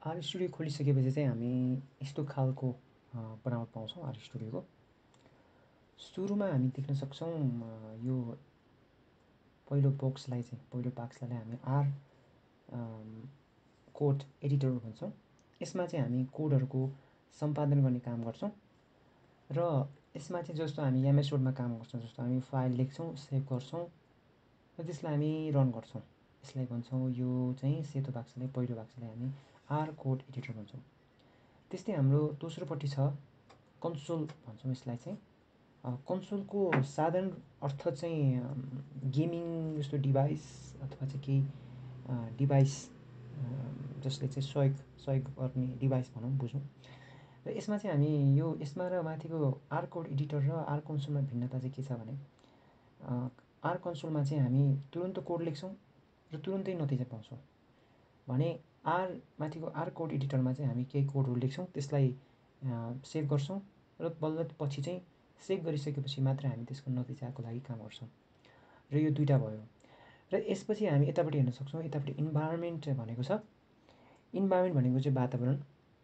Are studio खोलिसकेपछि चाहिँ हामी यस्तो खालको बनावट पाउँछौँ आर स्टुडियोको। सुरुमा हामी देख्न सक्छौँ यो पहिलो पाक्सलाई हामी आर कोड एडिटर भन्छौँ। यसमा चाहिँ हामी कोडहरूको सम्पादन गर्ने काम गर्छौँ र यसमा चाहिँ जस्तो हामी एमएस वर्डमा काम गर्छौँ, जस्तो हामी फाइल लेख्छौँ, सेभ गर्छौँ र त्यसलाई हामी रन गर्छौँ। यसलाई भन्छौँ, यो चाहिँ सेतो बाक्सलाई, पहिलो बाक्सलाई हामी आर कोड एडिटर भन्छौँ। त्यस्तै हाम्रो दोस्रोपट्टि छ कन्सोल भन्छौँ यसलाई चाहिँ। कन्सोलको साधारण अर्थ चाहिँ गेमिङ जस्तो डिभाइस अथवा चाहिँ केही डिभाइस जसले चाहिँ सहयोग गर्ने डिभाइस भनौँ, बुझौँ। र यसमा चाहिँ हामी यसमा र माथिको आर कोड एडिटर र आर कन्सोलमा भिन्नता चाहिँ के छ भने आर कन्सोलमा चाहिँ हामी तुरुन्त कोड लेख्छौँ र तुरुन्तै नतिजा पाउँछौँ भने माथिको आर कोड एडिटरमा चाहिँ हामी केही कोडहरू लेख्छौँ, त्यसलाई सेभ गर्छौँ र बल्ल पछि चाहिँ सेभ गरिसकेपछि मात्र हामी त्यसको नतिजाको लागि काम गर्छौँ। र यो दुईवटा भयो। र यसपछि हामी यतापट्टि हेर्न सक्छौँ, यतापट्टि इन्भाइरोमेन्ट भनेको छ। इन्भाइरोमेन्ट भनेको चाहिँ वातावरण।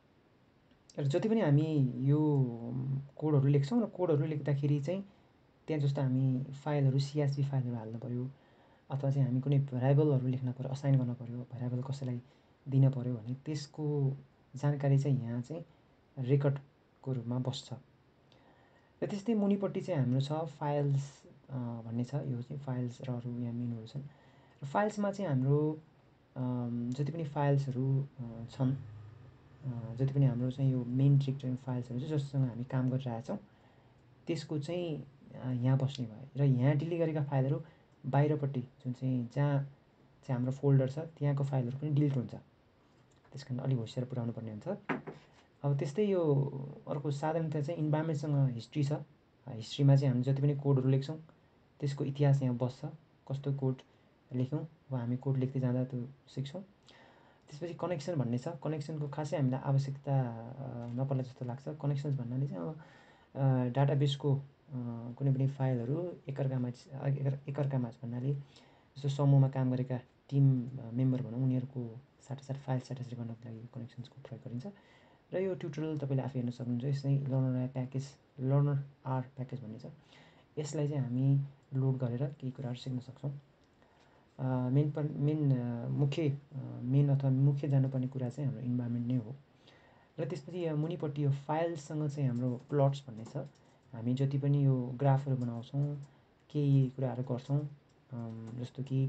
र जति पनि हामी यो कोडहरू लेख्छौँ र कोडहरू लेख्दाखेरि चाहिँ त्यहाँ जस्तो हामी फाइलहरू CSV फाइलहरू हाल्नु पऱ्यो अथवा चाहिँ हामी कुनै भेरिएबलहरू लेख्न पऱ्यो, असाइन गर्न पऱ्यो, भेरिएबल कसैलाई दिन पऱ्यो भने त्यसको जानकारी चाहिँ यहाँ चाहिँ रेकर्डको रूपमा बस्छ। र त्यस्तै मुनिपट्टि चाहिँ हाम्रो छ फाइल्स भन्ने छ। यो चाहिँ फाइल्स र अरू यहाँ मेनुहरू छन्। र फाइल्समा चाहिँ हाम्रो जति पनि फाइल्सहरू छन्, जति पनि हाम्रो चाहिँ यो मेन डिरेक्टरी फाइल्सहरू छ जससँग हामी काम गरिरहेछौँ त्यसको चाहिँ यहाँ बस्ने भयो। र यहाँ डिलिट गरेका फाइलहरू बाहिरपट्टि जुन चाहिँ जहाँ चाहिँ हाम्रो फोल्डर छ त्यहाँको फाइलहरू पनि डिलिट हुन्छ। त्यस कारण अलिक होसियार पुऱ्याउनु पर्ने हुन्छ। अब त्यस्तै यो अर्को साधारणतया चाहिँ इन्भाइरोमेन्टसँग हिस्ट्री छ। हिस्ट्रीमा चाहिँ हामी जति पनि कोडहरू लेख्छौँ त्यसको इतिहास यहाँ बस्छ, कस्तो कोड लेख्यौँ, अब हामी कोड लेख्दै जाँदा त्यो सिक्छौँ। त्यसपछि कनेक्सन भन्ने छ। कनेक्सनको खासै हामीलाई आवश्यकता नपर्ला जस्तो लाग्छ। कनेक्सन्स भन्नाले चाहिँ अब डाटाबेसको कुनै पनि फाइलहरू एकअर्कामा भन्नाले जस्तो समूहमा काम गरेका टिम मेम्बर भनौँ, उनीहरूको साटासाट फाइल साटासाट गर्नको लागि कनेक्सन्सको प्रयोग गरिन्छ। र यो ट्युटोरियल तपाईँले आफै हेर्न सक्नुहुन्छ। यसै लर्नर आर प्याकेज भन्ने छ। यसलाई चाहिँ हामी लोड गरेर केही कुराहरू सिक्न सक्छौँ। मेन अथवा मुख्य जानुपर्ने कुरा चाहिँ हाम्रो इन्भाइरोमेन्ट नै हो। र त्यसपछि मुनिपट्टि यो फाइलसँग चाहिँ हाम्रो प्लट्स भन्ने छ। हामी जति पनि यो ग्राफहरू बनाउँछौँ, केही कुराहरू गर्छौँ, जस्तो कि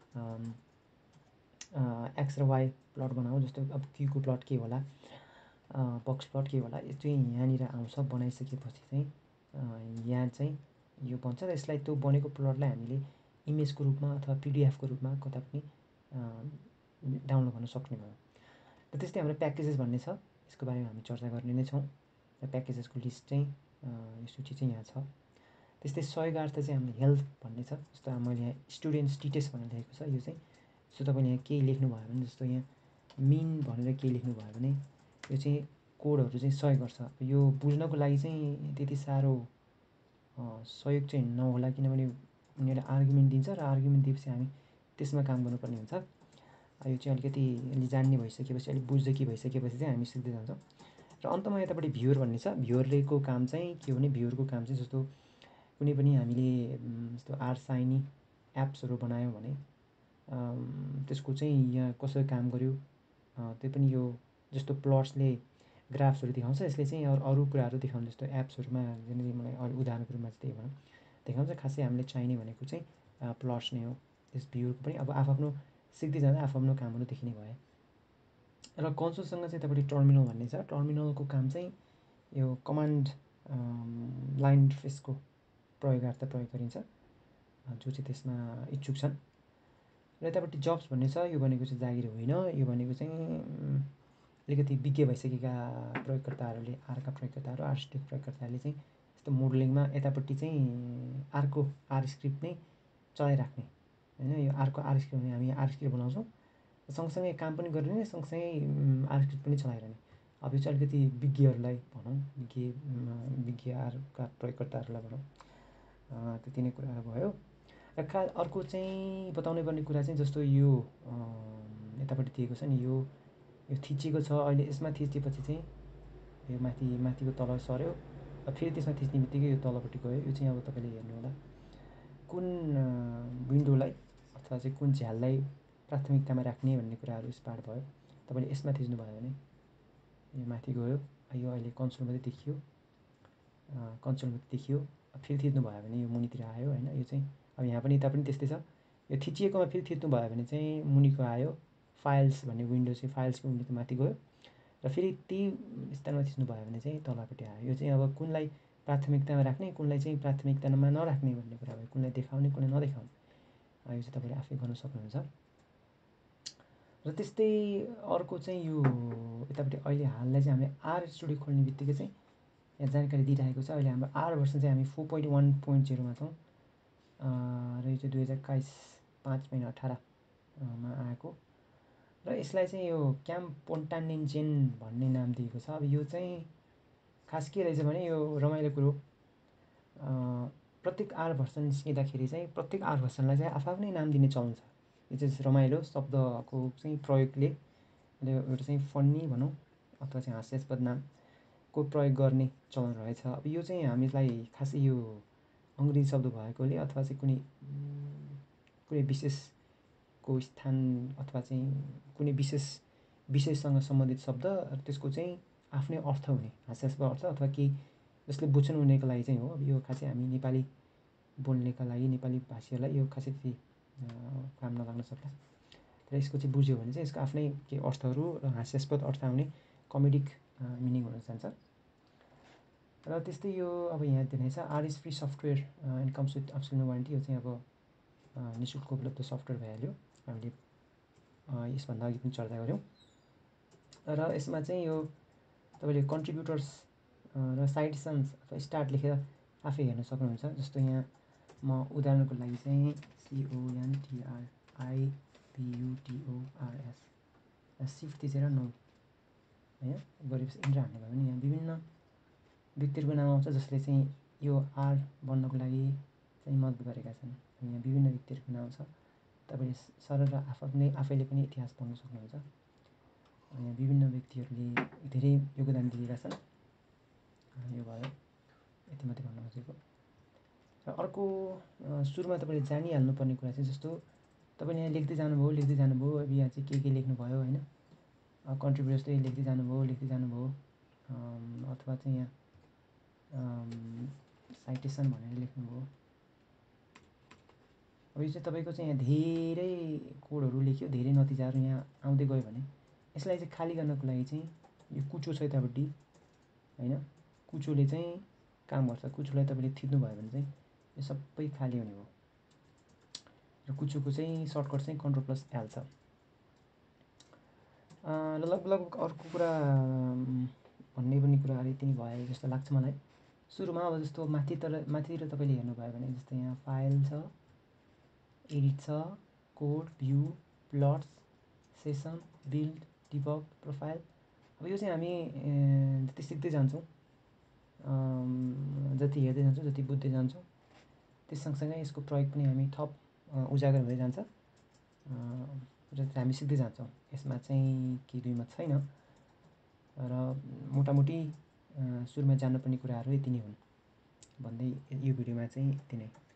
एक्स र वाई प्लट बनाऊ, जस्तो अब क्यूको प्लट के होला, बक्स प्लट के होला, यो चाहिँ यहाँनिर आउँछ। बनाइसकेपछि चाहिँ यहाँ चाहिँ यो बन्छ र यसलाई त्यो बनेको प्लटलाई हामीले इमेजको रूपमा अथवा पिडिएफको रूपमा कता पनि डाउनलोड गर्न सक्ने भयो। र त्यस्तै हाम्रो प्याकेजेस भन्ने छ। यसको बारेमा हामी चर्चा गर्ने नै छौँ। र प्याकेजेसको लिस्ट चाहिँ यो सूची चाहिँ यहाँ छ। त्यस्तै सहयोगार्थ चाहिँ हाम्रो हेल्प भन्ने छ। जस्तो मैले यहाँ स्टुडेन्ट्स डिटेल्स भनेर लेखेको छ। यो चाहिँ जस्तो तपाईँले यहाँ केही लेख्नुभयो भने, जस्तो यहाँ मिन भनेर केही लेख्नुभयो भने यो चाहिँ कोडहरू चाहिँ सहयोग गर्छ। यो बुझ्नको लागि चाहिँ त्यति साह्रो सहयोग चाहिँ नहोला, किनभने उनीहरूले आर्गुमेन्ट दिन्छ र आर्गुमेन्ट दिएपछि हामी त्यसमा काम गर्नुपर्ने हुन्छ। यो चाहिँ अलिकति जान्ने भइसकेपछि, अलिक बुझ्दै भइसकेपछि चाहिँ हामी सिक्दै जान्छौँ। र अन्तमा यतापट्टि भ्युर भन्ने छ। भ्युरको काम चाहिँ के हो भने, भ्युरको काम चाहिँ जस्तो कुनै पनि हामीले जस्तो आरसाइनी एप्सहरू बनायौँ भने त्यसको चाहिँ यहाँ कसरी काम गर्यो त्यो पनि यो जस्तो प्लट्सले ग्राफ्सहरू देखाउँछ, यसले चाहिँ अरू कुराहरू देखाउँछ। जस्तो एप्सहरूमा जेनरली मलाई उदाहरणको रूपमा चाहिँ त्यही भनौँ देखाउँछ। खासै हामीले चाहिने भनेको चाहिँ प्लट्स नै हो। त्यस भ्युरको पनि अब आफ्नो सिक्दै जाँदा आफ्नो कामहरू देखिने भए। र कन्सोलसँग चाहिँ तपाईँले टर्मिनल भन्ने छ। टर्मिनलको काम चाहिँ यो कमान्ड लाइन इन्टरफेसको प्रयोग गरिन्छ, जो चाहिँ त्यसमा इच्छुक छन्। र यतापट्टि जब्स भन्ने छ। यो भनेको चाहिँ जागिर होइन। यो भनेको चाहिँ अलिकति विज्ञ भइसकेका प्रयोगकर्ताहरूले, आरका प्रयोगकर्ताहरू, आरस्क्रिप्ट प्रयोगकर्ताहरूले चाहिँ यस्तो मोडलिङमा यतापट्टि चाहिँ आर स्क्रिप्ट नै चलाइराख्ने होइन। यो आर स्क्रिप्ट भने हामी आर स्क्रिप्ट बनाउँछौँ, सँगसँगै काम पनि गरिरहने, सँगसँगै आर स्क्रिप्ट पनि चलाइरहने। अब यो चाहिँ अलिकति विज्ञहरूलाई भनौँ, विज्ञ आरका प्रयोगकर्ताहरूलाई भनौँ। त्यति नै कुराहरू भयो। र अर्को चाहिँ बताउनै पर्ने कुरा चाहिँ जस्तो यो यतापट्टि दिएको छ नि, यो यो थिचिएको छ। अहिले यसमा थिचेपछि चाहिँ यो माथिको तल सर्यो, फेरि त्यसमा थिच्ने बित्तिकै यो तलपट्टि गयो। यो चाहिँ अब तपाईँले हेर्नु होला कुन विन्डोलाई अथवा चाहिँ कुन झ्याललाई प्राथमिकतामा राख्ने भन्ने कुराहरू स्पष्ट भयो। तपाईँले यसमा थिच्नुभयो भने यो माथि गयो, यो अहिले कन्सोल मात्रै देखियो, फेरि थिच्नुभयो भने यो मुनितिर आयो होइन। यो चाहिँ अब यहाँ पनि यता पनि त्यस्तै छ। यो थिचिएकोमा फेरि थिच्नुभयो भने चाहिँ मुनिको आयो, फाइल्स भन्ने विन्डो चाहिँ फाइल्सको विन्डो माथि गयो, र फेरि त्यही स्थानमा थिच्नुभयो भने चाहिँ तलपट्टि आयो। यो चाहिँ अब कुनलाई प्राथमिकतामा राख्ने, कुनलाई चाहिँ प्राथमिकतामा नराख्ने भन्ने कुरा भयो, कुनलाई देखाउने कुनलाई नदेखाउने, यो चाहिँ तपाईँले आफै गर्न सक्नुहुन्छ। र त्यस्तै अर्को चाहिँ यो यतापट्टि अहिले हाललाई चाहिँ हामीले आर स्टुडियो खोल्ने बित्तिकै चाहिँ यहाँ जानकारी दिइरहेको छ। अहिले हाम्रो आर भर्सन चाहिँ हामी 4.1.0मा छौँ, र यो चाहिँ 2021 5 महिना 18मा आएको, र यसलाई चाहिँ यो क्याम्पोन्टानिन्जेन भन्ने नाम दिएको छ। अब यो चाहिँ खास के रहेछ भने यो रमाइलो कुरो, प्रत्येक आर भर्सन निस्किँदाखेरि चाहिँ प्रत्येक आर भर्सनलाई चाहिँ आफ्नै नाम दिने चलन छ। यो चाहिँ रमाइलो शब्दको चाहिँ प्रयोगले एउटा चाहिँ फन्नी भनौँ अथवा चाहिँ हास्यास्पद नामको प्रयोग गर्ने चलन रहेछ। अब यो चाहिँ हामीलाई खासै यो अङ्ग्रेजी शब्द भएकोले अथवा चाहिँ कुनै विशेषको स्थान अथवा चाहिँ कुनै विशेष विषयसँग सम्बन्धित शब्द त्यसको चाहिँ आफ्नै अर्थ हुने हास्यास्पद अर्थ अथवा केही जसले बुझ्नु हुनेको लागि चाहिँ हो। अब यो खासै हामी नेपाली बोल्नेका लागि नेपाली भाषीहरूलाई यो खासै त्यति काम नलाग्न सक्ला, तर यसको चाहिँ बुझ्यो भने चाहिँ यसको आफ्नै केही अर्थहरू र हास्यास्पद अर्थ आउने कमेडिक मिनिङ हुन जान्छ। र त्यस्तै यो अब यहाँ दिनेछ R is free software and comes with absolute warranty. यो चाहिँ अब निःशुल्क उपलब्ध सफ्टवेयर भइहाल्यो, हामीले यसभन्दा अघि पनि चर्चा गऱ्यौँ। र यसमा चाहिँ यो तपाईँले कन्ट्रिब्युटर्स र साइटेसन्स अथवा स्टार्ट लेखेर आफै हेर्न सक्नुहुन्छ। जस्तो यहाँ म उदाहरणको लागि चाहिँ CONTRIBUTORS सिफ्ट थिचेर 9 होइन गरेपछि इन्टर हान्नु भयो भने यहाँ विभिन्न व्यक्तिहरूको नाम आउँछ जसले चाहिँ यो आर बन्नको लागि चाहिँ मद्दत गरेका छन्। यहाँ विभिन्न व्यक्तिहरूको नाम छ, तपाईँले सरर आफैले पनि इतिहास पढ्न सक्नुहुन्छ। यहाँ विभिन्न व्यक्तिहरूले धेरै योगदान दिएका छन्। यो भयो, यति मात्रै भन्न खोजेको। र अर्को सुरुमा तपाईँले जानिहाल्नुपर्ने कुरा चाहिँ जस्तो तपाईँले यहाँ लेख्दै जानुभयो, अब यहाँ चाहिँ के लेख्नुभयो होइन, कन्ट्रिब्युटर्सले लेख्दै जानुभयो अथवा चाहिँ यहाँ साइटेसन भनेर लेख्नुभयो। अब यो चाहिँ तपाईँको चाहिँ यहाँ धेरै कोडहरू लेख्यो, धेरै नतिजाहरू यहाँ आउँदै गयो भने यसलाई चाहिँ खाली गर्नको लागि चाहिँ यो कुचो छ यतापट्टि होइन, कुचोले चाहिँ काम गर्छ। कुचोलाई तपाईँले थिच्नुभयो भने चाहिँ यो सबै खाली हुने हो। र कुचोको चाहिँ सर्टकट चाहिँ Ctrl+L छ। ल लगभग अर्को कुरा भन्ने पनि कुराहरू यति नै भयो जस्तो लाग्छ मलाई। सुरुमा अब जस्तो माथितिर तपाईँले हेर्नुभयो भने जस्तो यहाँ फाइल छ, एडिट छ, code, view, plots, session, build, debug, profile. अब यो चाहिँ हामी जति सिक्दै जान्छौँ, जति हेर्दै जान्छौँ, जति बुझ्दै जान्छौँ, त्यस सँगसँगै यसको प्रयोग पनि हामी थप उजागर हुँदै जान्छ र हामी सिक्दै जान्छौँ। यसमा चाहिँ केही दुई मत छैन, र मोटामोटी सुरुमा जान्नुपर्ने कुराहरू यति नै हुन् भन्दै यो भिडियोमा चाहिँ यति नै।